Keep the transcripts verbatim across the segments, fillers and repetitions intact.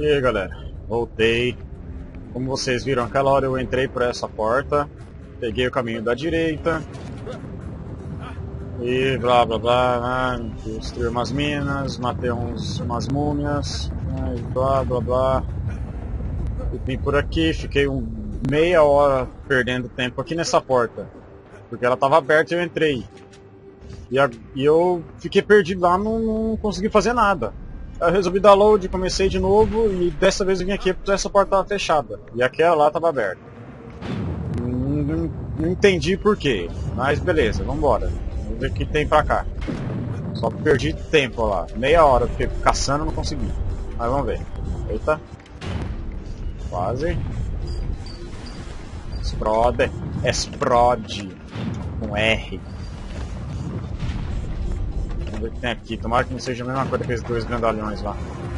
E aí galera, voltei. Como vocês viram, aquela hora eu entrei por essa porta, peguei o caminho da direita e blá blá blá, né? Destruí umas minas, matei uns, umas múmias, né? E blá blá blá. E vim por aqui, fiquei um, meia hora perdendo tempo aqui nessa porta, porque ela estava aberta e eu entrei. E, a, e eu fiquei perdido lá, não, não consegui fazer nada. Eu resolvi dar load, comecei de novo e dessa vez eu vim aqui porque essa porta estava fechada. E aquela lá estava aberta. Não, não, não entendi porquê, mas beleza, vambora. Vamos ver o que tem pra cá. Só perdi tempo lá, meia hora, porque caçando não consegui. Mas vamos ver. Eita. Quase. Explode. Explode. Com R. Vamos ver o que tem aqui. Tomara que não seja a mesma coisa que aqueles dois grandalhões lá.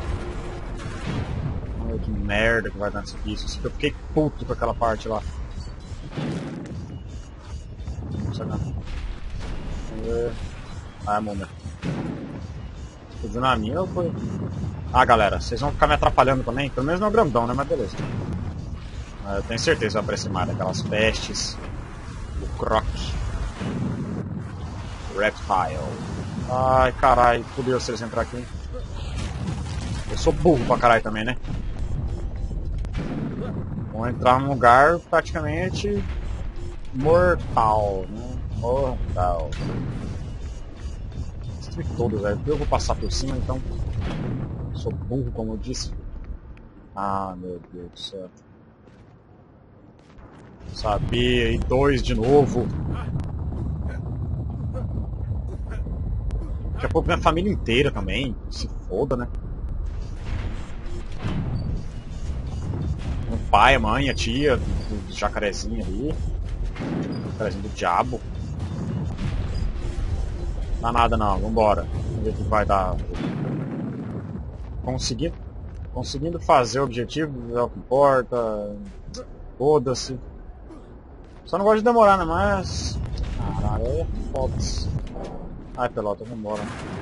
Vamos ver que merda que vai dar nisso aqui. Eu fiquei puto com aquela parte lá. Vamos ver. Ah, é múmia. Tô dizendo a minha ou foi? Ah, galera, vocês vão ficar me atrapalhando também? Pelo menos não é grandão, né? Mas beleza. Eu tenho certeza que vai aparecer mais daquelas pestes. O Croc. Reptile. Ai, caralho, fudeu se eles entrar aqui. Eu sou burro pra caralho também, né? Vou entrar num lugar praticamente mortal, né? Mortal. Destruí todos, velho. Eu vou passar por cima, então. Sou burro, como eu disse. Ah, meu Deus do céu. Sabia, e dois de novo. Daqui a pouco minha família inteira também. Se foda, né? O pai, a mãe, a tia, o jacarezinho ali. O jacarezinho do diabo. Não dá nada não, vambora. Vamos ver o que vai dar. Conseguindo, conseguindo fazer o objetivo, é o que importa. Foda-se. Só não gosto de demorar, né? Mas... caralho, é foda. Ai, pelota, vambora.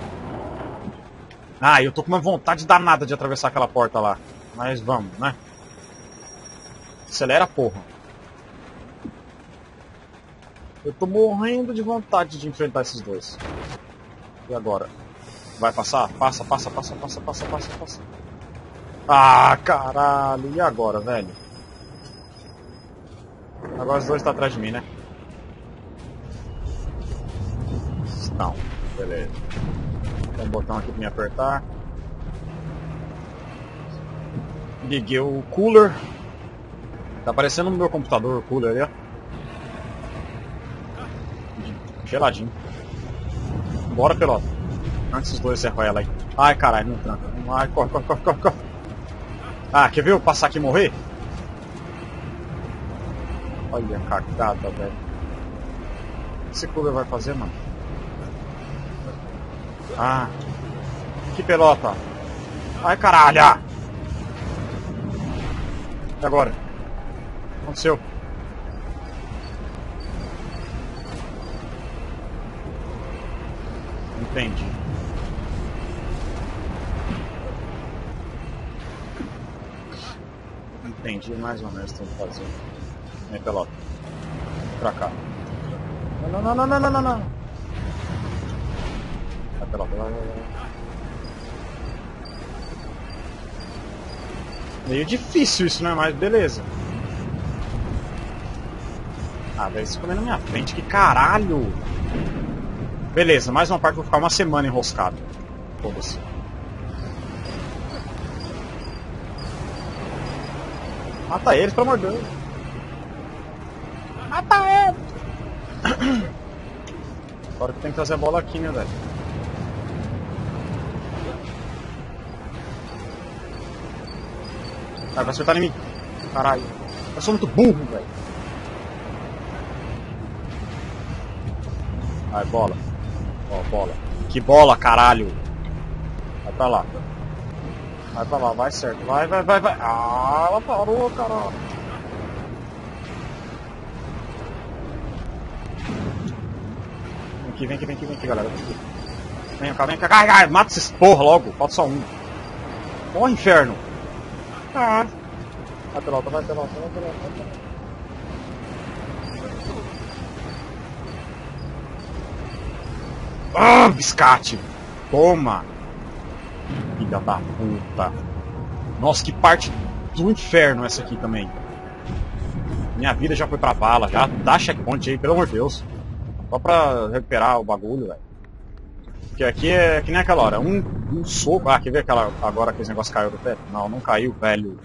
Ah, eu tô com uma vontade danada de atravessar aquela porta lá. Mas vamos, né? Acelera, porra. Eu tô morrendo de vontade de enfrentar esses dois. E agora? Vai passar? Passa, passa, passa, passa, passa, passa, passa. Ah, caralho. E agora, velho? Agora os dois estão atrás de mim, né? Não, beleza. Tem um botão aqui pra me apertar. Liguei o cooler. Tá aparecendo no meu computador o cooler ali, ó. Geladinho. Bora, pelota. Antes os dois serram ela aí. Ai, caralho, não tranca. Ai, corre, corre, corre, corre, corre. Ah, quer ver eu passar aqui e morrer? Olha a cagada, velho. O que esse cooler vai fazer, mano? Ah. Que pelota. Ai, caralho. E agora? O que aconteceu? Entendi. Entendi mais ou menos o que tem que fazer. Vem, pelota. Pra cá. Não, não, não, não, não, não, não. Vai, pelota, vai, vai, vai. Meio difícil isso, né? Mas beleza. Ah, velho, isso comendo na minha frente, que caralho! Beleza, mais uma parte, vou ficar uma semana enroscado. Foda-se. Mata eles, pelo amor de Deus. Mata eles! Agora que tem que trazer a bola aqui, né, velho? Ah, vai acertar em mim. Caralho. Eu sou muito burro, velho. Vai, bola. Ó, bola. Que bola, caralho. Vai pra lá. Vai pra lá, vai certo. Vai, vai, vai, vai. Ah, ela parou, caralho. Vem aqui, vem aqui, vem aqui, vem aqui, galera. Vem aqui. Vem cá, vem cá. Ai, ai, mata esses porra logo. Falta só um. Morre, inferno. Ah. Vai pela alta, vai pela alta, vai pela alta, vai pela alta. Ah, biscate! Toma! Filha da puta! Nossa, que parte do inferno essa aqui também. Minha vida já foi pra bala, já dá checkpoint aí, pelo amor de Deus. Só pra recuperar o bagulho, velho. Porque aqui é que nem aquela hora, um, um soco... Ah, quer ver aquela... agora que esse negócio caiu do teto? Não, não caiu, velho.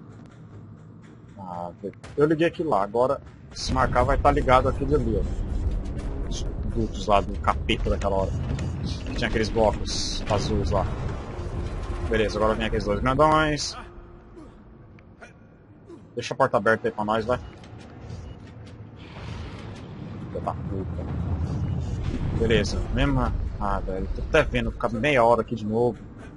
Ah, eu liguei aquilo lá, agora se marcar vai estar ligado aquele ali, ó. Os dutos lá do capeta daquela hora. Que tinha aqueles blocos azuis lá. Beleza, agora vem aqueles dois grandões. Deixa a porta aberta aí pra nós, vai. Filha da puta. Beleza, mesmo... Ah, velho, tô até vendo, ficar meia hora aqui de novo.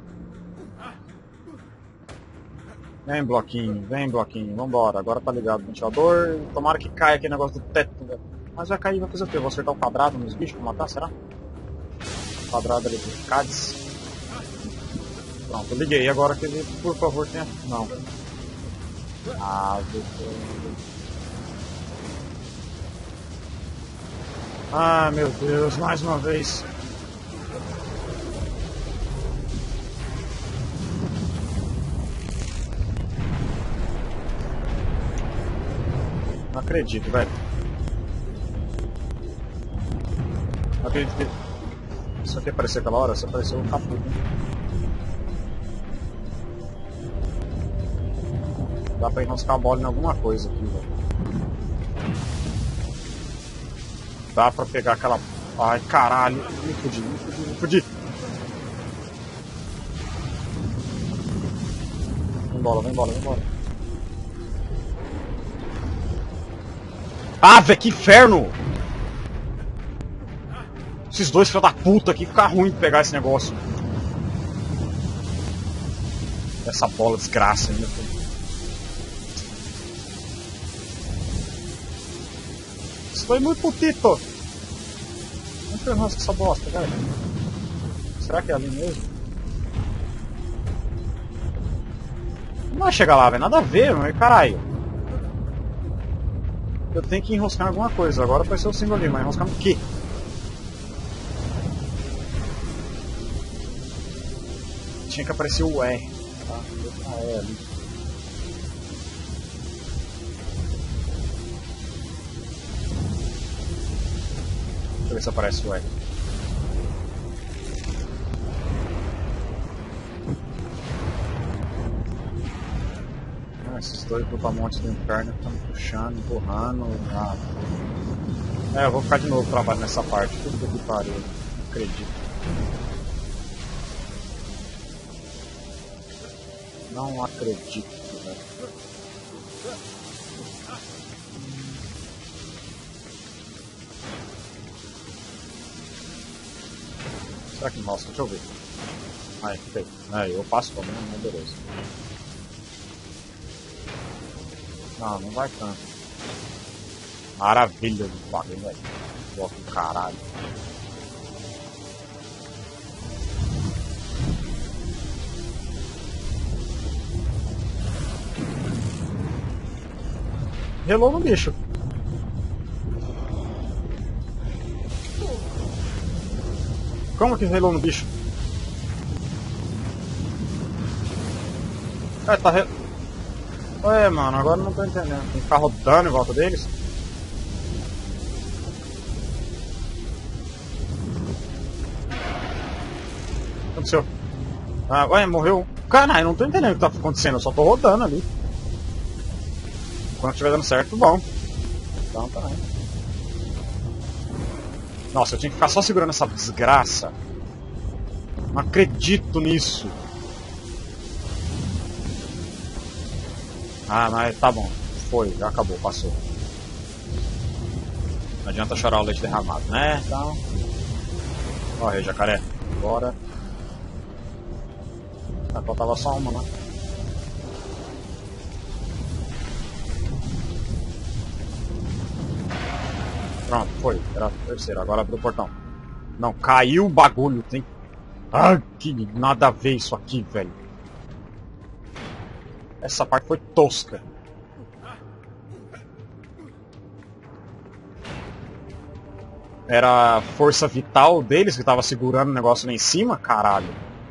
Vem, bloquinho, vem, bloquinho, vambora. Agora tá ligado o ventilador. Tomara que caia aquele negócio do teto, velho. Mas vai cair, vai fazer o quê? Eu vou acertar o quadrado nos bichos pra matar, será? O quadrado ali do Cádiz. Pronto, eu liguei. Agora que ele, por favor, tenha... Não. Ah, Deus. Ah, meu Deus, mais uma vez. Não acredito, velho. Não acredito que isso aqui apareceu aquela hora, só apareceu um capô. Dá pra enroscar a bola em alguma coisa aqui, velho. Dá pra pegar aquela... Ai, caralho. Me fudi, me fudi, me fudi. Vem embora, vem embora, vem embora. Ah, velho, que inferno! Esses dois filhos da puta aqui, fica ruim de pegar esse negócio. Essa bola desgraça ainda. Isso foi muito putito! Onde que eu enrosco essa bosta, velho? Será que é ali mesmo? Não vai chegar lá, velho. Nada a ver, mas caralho. Eu tenho que enroscar em alguma coisa. Agora vai ser o símbolo ali, mas enroscar no quê? Tinha que aparecer o E. Tá? Ah, é ali. Deixa eu ver se aparece o E. Ah, esses dois brutamontes do inferno estão me puxando, empurrando. Ah. É, eu vou ficar de novo trabalhando nessa parte. Tudo que pariu. Não acredito. Não acredito, velho. Será que mostra? Deixa eu ver. Aí, feito. Aí, eu passo pra mim, mas beleza. Não, não vai tanto. Maravilha do bagulho, velho. Bloco do caralho. Relou no bicho. Como que relou no bicho? É, tá re... Ué, mano, agora não tô entendendo. Tem que ficar rodando em volta deles? O que aconteceu? Ah, ué, morreu. Caralho, não tô entendendo o que tá acontecendo. Eu só tô rodando ali. Quando estiver dando certo, bom. Então tá. Nossa, eu tinha que ficar só segurando essa desgraça. Não acredito nisso. Ah, mas tá bom. Foi, já acabou, passou. Não adianta chorar o leite derramado, né? Então. Corre, jacaré. Bora. Ah, faltava só uma, né? Pronto, foi. Era a terceira. Agora abriu o portão. Não, caiu o bagulho. Tem... Ah, que nada a ver isso aqui, velho. Essa parte foi tosca. Era a força vital deles que tava segurando o negócio lá em cima? Caralho.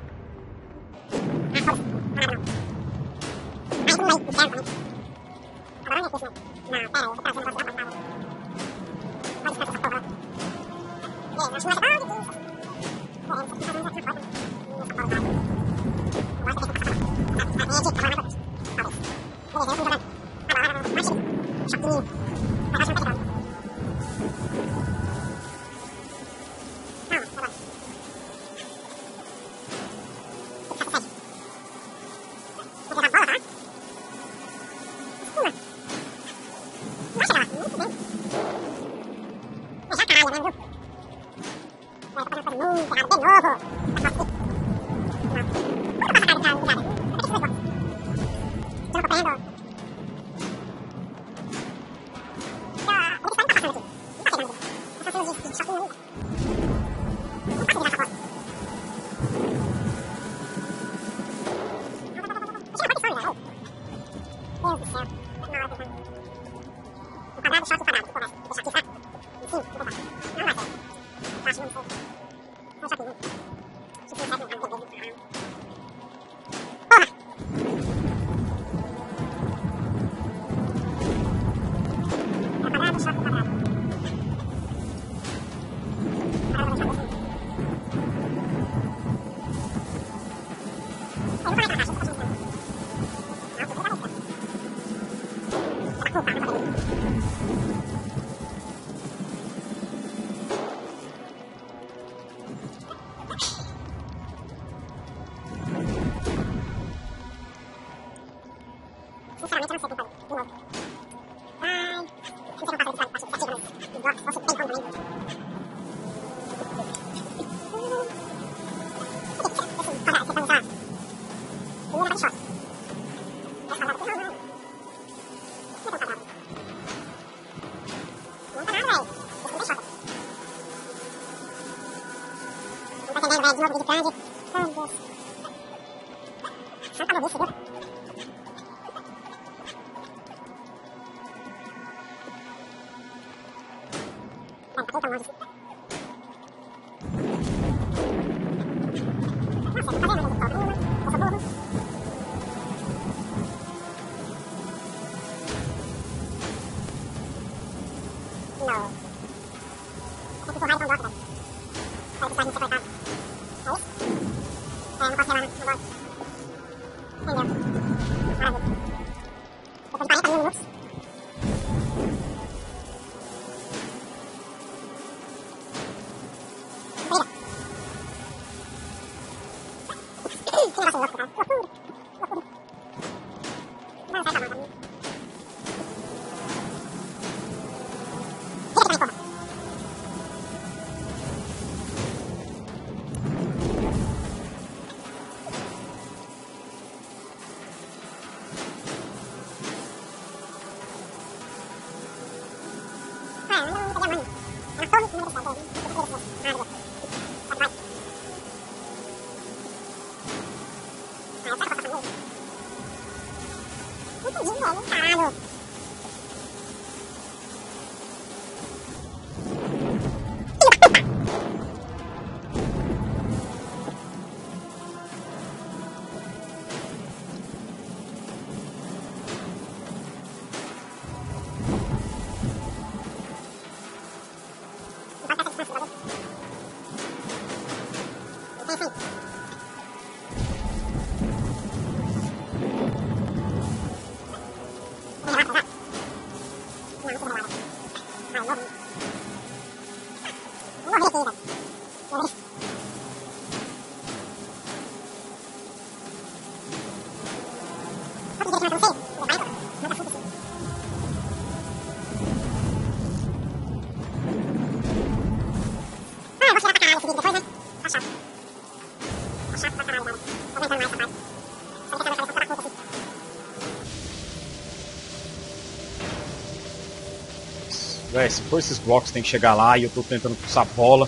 Véi, se for esses blocos tem que chegar lá e eu tô tentando puxar bola.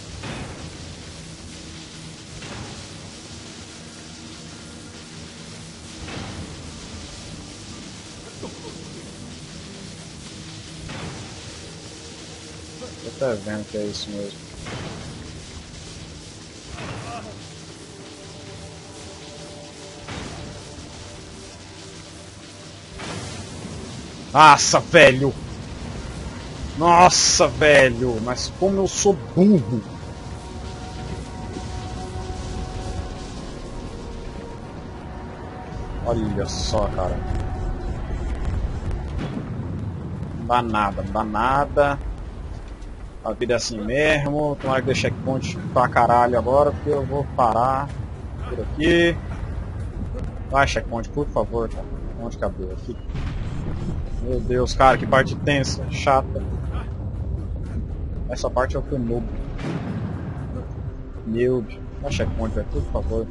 Tô até vendo que é isso mesmo. Nossa, velho! Nossa, velho! Mas como eu sou burro! Olha só, cara. Não dá nada, não dá nada. A vida é assim mesmo. Tomara que dê checkpoint pra caralho agora, porque eu vou parar por aqui. Vai, checkpoint, por favor, cara. Onde acabou? Aqui. Meu Deus, cara, que parte tensa, chata. Essa parte é o que eu noob. Meu Deus. Vai, checkpoint, velho, por favor.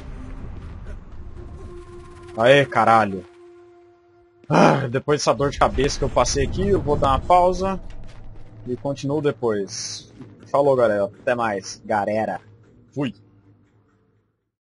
Aê, caralho. Ah, depois dessa dor de cabeça que eu passei aqui, eu vou dar uma pausa e continuo depois. Falou, galera. Até mais. Galera. Fui.